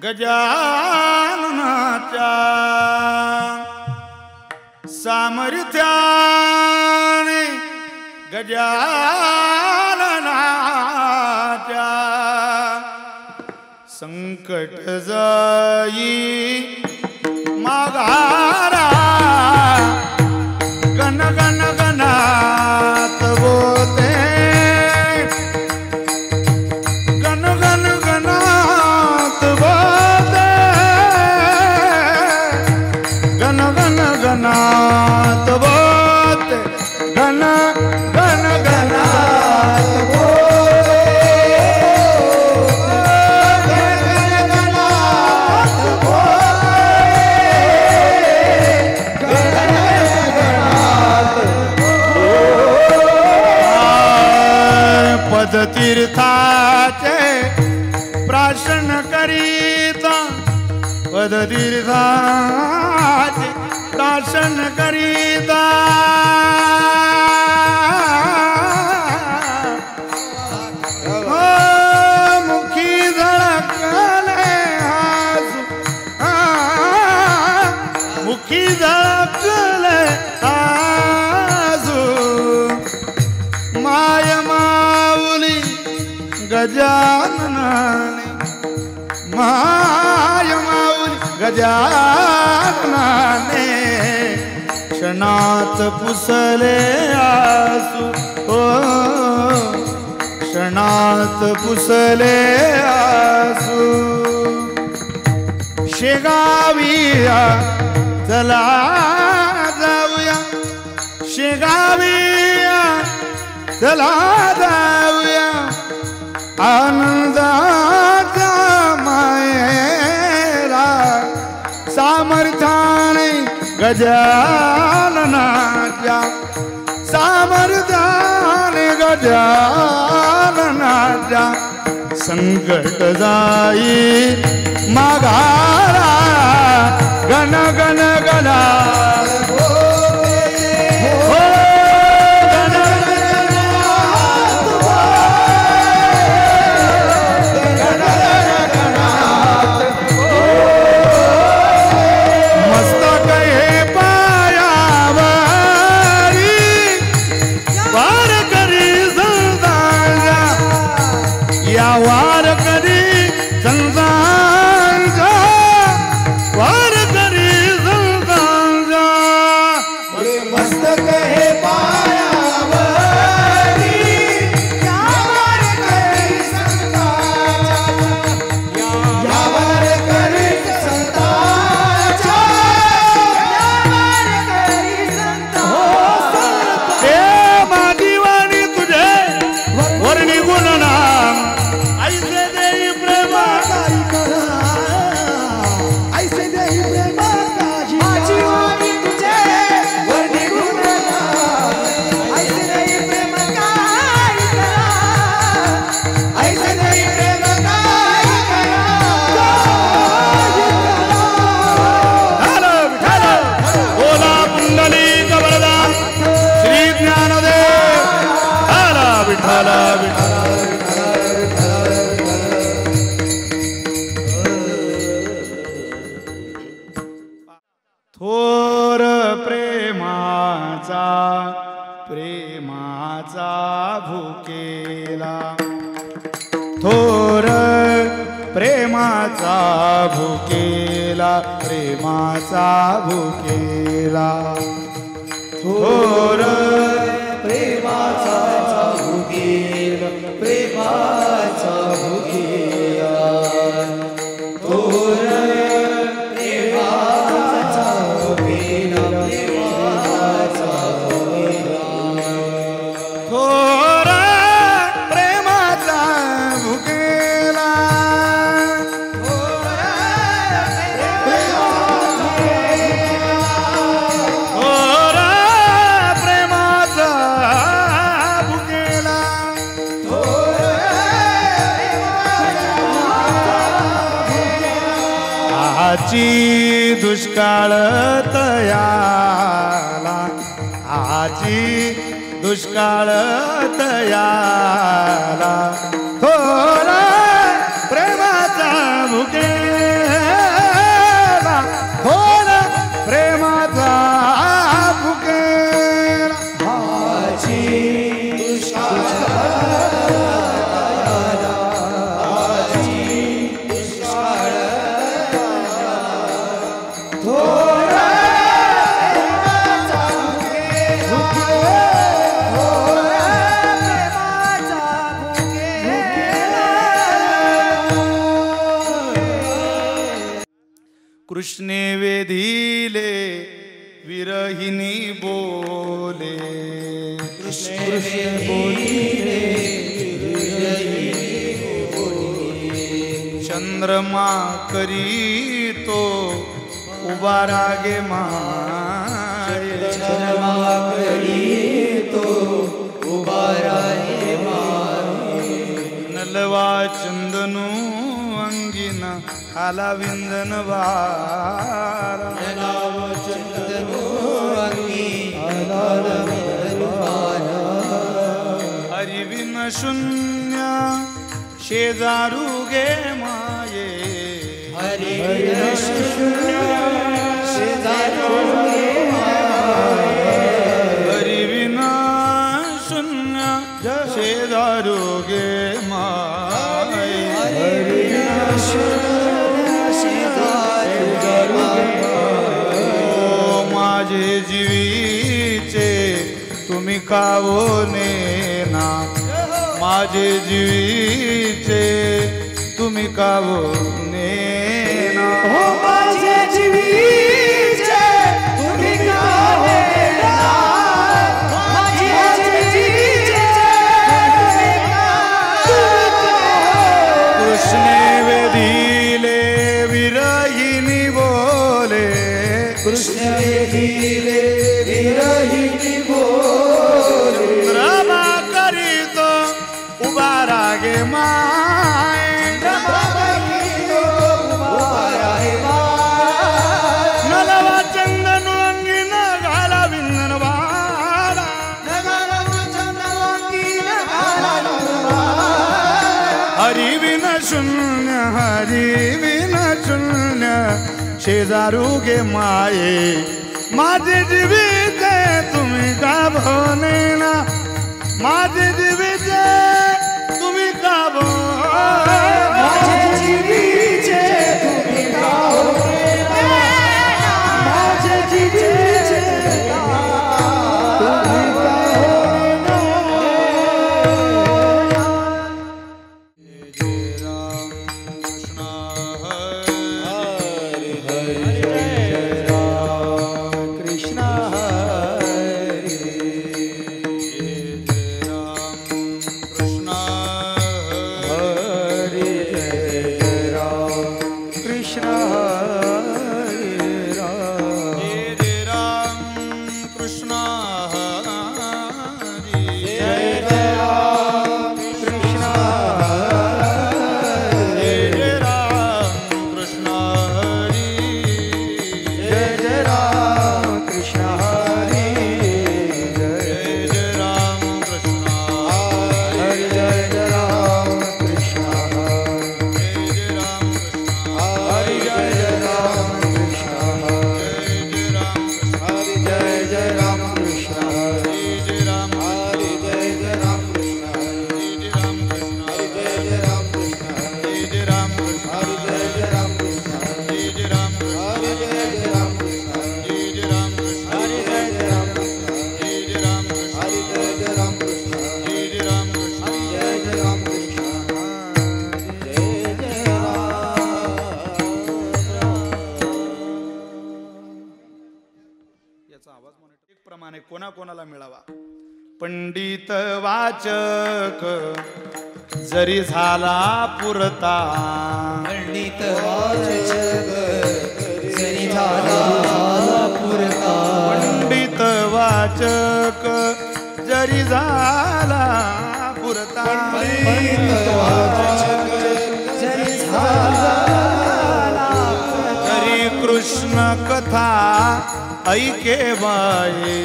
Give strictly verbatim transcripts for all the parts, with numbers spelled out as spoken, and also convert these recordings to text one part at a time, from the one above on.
गजाननाच्या सामर्थ्याने गजाननाच्या संकट जाई माघारा गण गण गणात बोते गण गण गणात बोते गण गण गणात बोते गण गण गणात तीर्थाचे प्राशन करीता पदतीर्थाचे प्राशन करीता मुखी झळकले आजू मुखी झळकले आजू माय गजाननाने माय माऊली गजाननाने क्षणात पुसले आसू ओ क्षणात पुसले आसू शेगाविया चला जाऊया शेगाविया चला जाऊया आनंदाच्या मायेला सामर्थ्याने गजाननाच्या सामर्थ्याने गजाननाच्या संकट जाई माघारा गण गण गणा वार करी संतांचा वार करी संतांचा मस्तक हे पायावरी या वार करी संतांचा या वार करी संतांचा या वार करी संतांचा हे माझी वाणी तुझे वर निघून ना थोर प्रेमाचा प्रेमाचा भुकेला थोर प्रेमाचा भुकेला प्रेमाचा भुकेला थोर प्रेमाचा भुकेला प्रेमाचा भुकेला थोर आजी दुष्काळ तयाला आजी दुष्काळ तयाला थोरा प्रेमाचा भुकेला कृष्णे वेधिले विरहिणी बोले कृष्णे बोलिले चंद्रमा करी तो उभा रागे माये चंद्रमा करी तो उभा रागे माये नलवा चंदनू अंगिन आला विंदन वारा नलवा चंदनू अंगी आला विंदन वारा हरिविन शून्य शेजारू गे माये हरिविन शून्य शेजारू गे माये हरिविन शून्य शेजारू गे माये हरिविन शून्य शेजारू गे माये माझे जीवीचे तुम्ही कावोने ना माझे जीवीचे तुम्ही कावोने ना हो माझे जीवीचे तुम्ही कावोने ना माझे जीवीचे तुम्ही कावोने कृष्णे वेधिले विरहिणी बोले कृष्ण वेधिले विरहिणी बोले चंद्रमा करीतो उभा रागे माय नलवा चंदन अंगिन घाला विंदन वारा हरिविन शून्य हरिविन शून्य शेजारू गे माये माझे जीविते तुम्ही का भोने ना माझे जीविते तुम्ही का भो माझे जीवीचे तुम्ही कावोने ना माझे जीवीचे तुम्ही कावोने ना हरे हरे जय राम कृष्ण हरे कृष्ण हरे जय राम कृष्ण हरे राम हरे राम कृष्ण हरे जय राम कृष्ण हरे जय राम कृष्ण हरे जय जय राम कृष्ण हरे जय जय राम कृष्ण हरे जय जय राम कृष्ण जय राम कृष्ण हरे जय जय राम कृष्ण जय राम हरे जय जय राम कृष्ण जय राम हरे जय जय राम कृष्ण जय राम कृष्ण हरे जय जय राम कृष्ण जय राम कृष्ण हरे जय जय राम कृष्ण जय राम कृष्ण हरे जय जय राम कृष्ण जय राम कृष्ण हरे जय जय राम कृष्ण जय राम कृष्ण हरे जय जय राम कृष्ण जय राम कृष्ण जय जय राम कृष्ण जय जय याचा आवाज मॉनिटर एक प्रमाणे कोणा कोणाला मिळावा पंडित वाचक जरी झाला पुरता पंडित वाचक जरी झाला पुरता पंडित वाचक जरी झाला पुरता पंडित वाचक जरी झाला तरी कृष्ण कथा ऐके बाये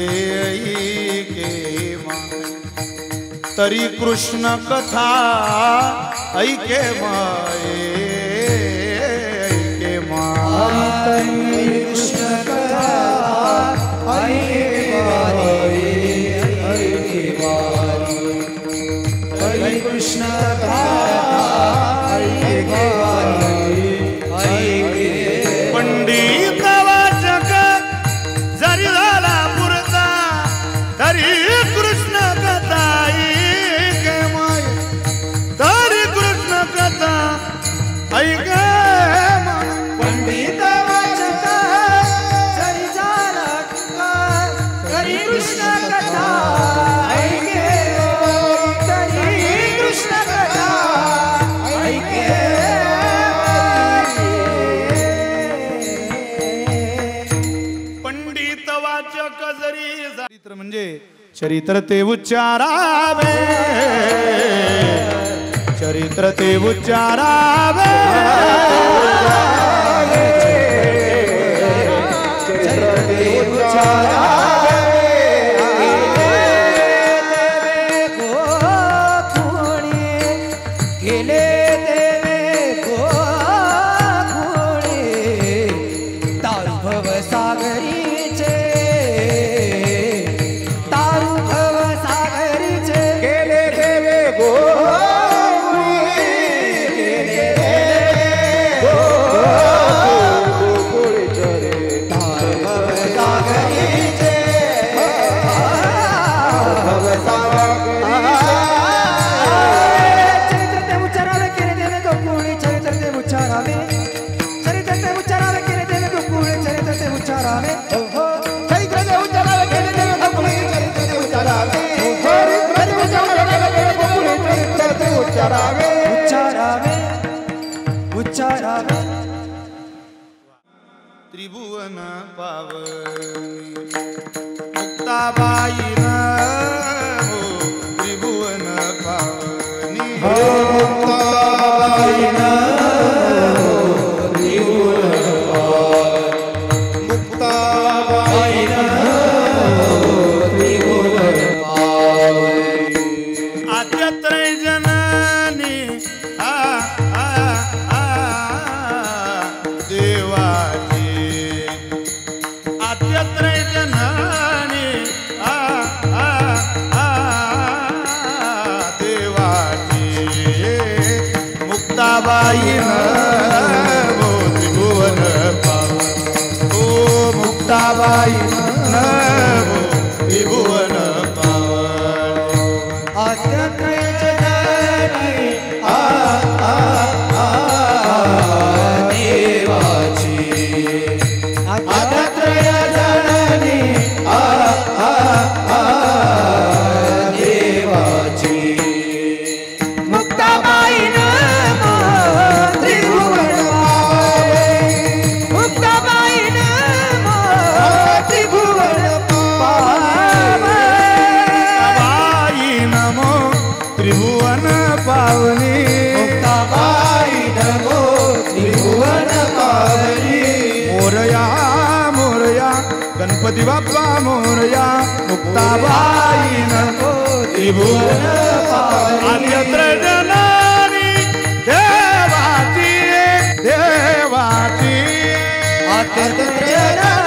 ऐके मा तरी कृष्ण कथा ऐके माये ऐके मा कृष्ण कथा ऐके वारी ऐके वारी हरे कृष्ण कथा ऐके वारी ऐके पंडित वाचक जरी चरित्र म्हणजे चरित्र ते उच्चारावे, चरित्र ते उच्चारावे, चरित्र ते उच्चारावे, गेले देवे गोकुळे, तारू भव सागरीचे, तारू भव सागरीचे, गेले देवे गोकुळे, गेले देवे गोकुळचे रे, तारू भव सागरीचे, भव सागरीचे, चरित्र ते उच्चारावे, चरित्र ते उच्चारावे, केले देवे गोकुळे, चरित्र ते उच्चारावे, ओहो चरित्र ते उच्चारावे, केले देवे गोकुळे, चरित्र ते उच्चारावे, चरित्र ते उच्चारावे, केले गोकुळे, चरित्र ते उच्चारावे, उच्चारावे, उच्चारावे. त्रिभुवन पावनी मुक्ताबाईन हो, त्रिभुवन पावनी हो, मुक्ताबाईन मुक्ताबाईन हो, त्रिभुवन पावन हो, मुक्ताबाईन हो, त्रिभुवन पावन आद्यत्रय जननी आ आ आ देवाची, आद्यत्रय जननी आ आ आ देवाची, मुक्ताबाईन त्रिभुवन पावनी, मुक्ताबाईन हो, त्रिभुवन पावनी, मोरया मोरया गणपती बाप्पा मोरया, मुक्ताबाईन हो, त्रिभुवन पावनी, आद्यत्र जननी देवाची, देवाची आद्यत्र जननी